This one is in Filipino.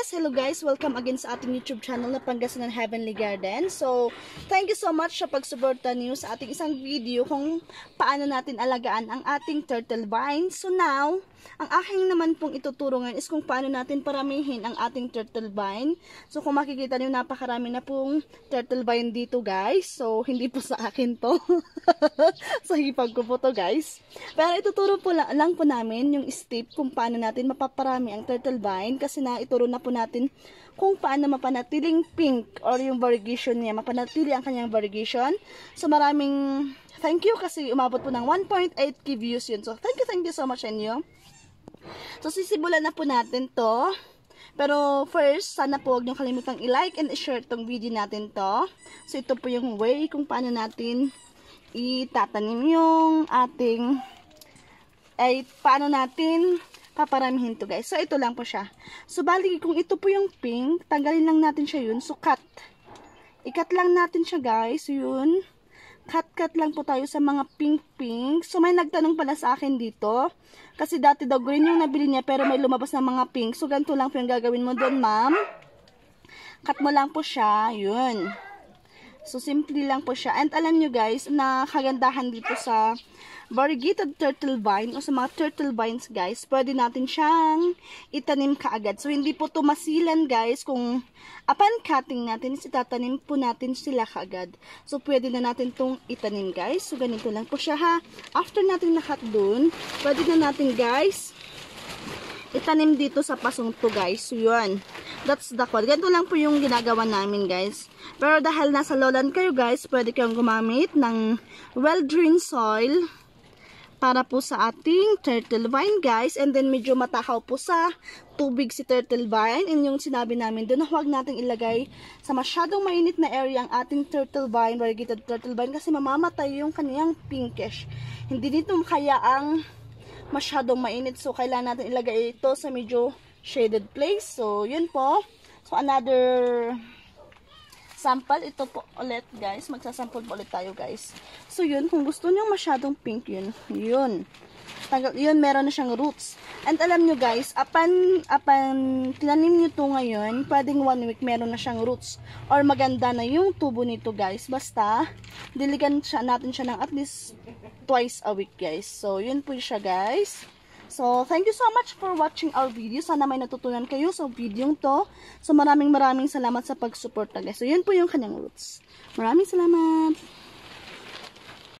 hello guys, welcome again sa ating YouTube channel na Pangasinan Heavenly Garden. So, thank you so much sa pagsuporta niyo sa ating isang video kung paano natin alagaan ang ating turtle vine. So now, ang aking naman pong ituturo ngayon is kung paano natin paramihin ang ating turtle vine. So, kung makikita niyo, napakarami na pong turtle vine dito guys. So, hindi po sa akin to. Sa hipag ko po to guys. Pero ituturo po lang po namin yung step kung paano natin mapaparami ang turtle vine kasi ituro na po natin kung paano mapanatiling pink or yung variegation niya, mapanatili ang kanyang variegation. So maraming thank you kasi umabot po ng 1.8k views yun. So thank you so much inyo. So sisimulan na po natin to. Pero first, sana po huwag niyong kalimutang i-like and i-share tong video natin to. So ito po yung way kung paano natin itatanim yung ating paano natin paparamihin to guys. So, ito lang po siya. So, bali, kung ito po yung pink, tanggalin lang natin siya yun. So, cut. I-cut lang natin siya guys. So, yun. Cut lang po tayo sa mga pink. So, may nagtanong pala sa akin dito. Kasi dati daw green yung nabili niya pero may lumabas na mga pink. So, ganito lang po yung gagawin mo doon, ma'am. Cut mo lang po siya. Yun. So, simple lang po siya. And alam nyo guys, na kagandahan dito sa variegated turtle vine o sa mga turtle vines guys, pwede natin siyang itanim kaagad. So, hindi po to masilan guys. Kung upon cutting natin, itatanim po natin sila kaagad. So, pwede na natin tong itanim guys. So, ganito lang po siya ha. After natin na-cut dun, pwede na natin guys itanim dito sa pasong to guys. So, yun. That's the code. Ganito lang po yung ginagawa namin guys. Pero dahil nasa lowland kayo guys, pwede kayong gumamit ng well-drained soil para po sa ating turtle vine guys. And then medyo matakaw po sa tubig si turtle vine. And yung sinabi namin doon na huwag natin ilagay sa masyadong mainit na area ang ating turtle vine, variegated turtle vine, kasi mamamatay yung kaniyang pinkish. Hindi dito kaya ang masyadong mainit. So, kailangan natin ilagay ito sa medyo shaded place. So, yun po. So, another sample. Ito po ulit, guys. Magsasample po ulit tayo, guys. So, yun. Kung gusto nyo masyadong pink, yun. Yun, meron na siyang roots. And alam nyo, guys, upon tinanim nyo to ngayon, pwedeng 1 week meron na siyang roots. Or maganda na yung tubo nito, guys. Basta, diligan natin siya ng at least twice a week guys. So, yun po siya guys. So, thank you so much for watching our video. Sana may natutunan kayo sa video to. So, maraming salamat sa pagsuporta guys. So, yun po yung kanyang roots. Maraming salamat.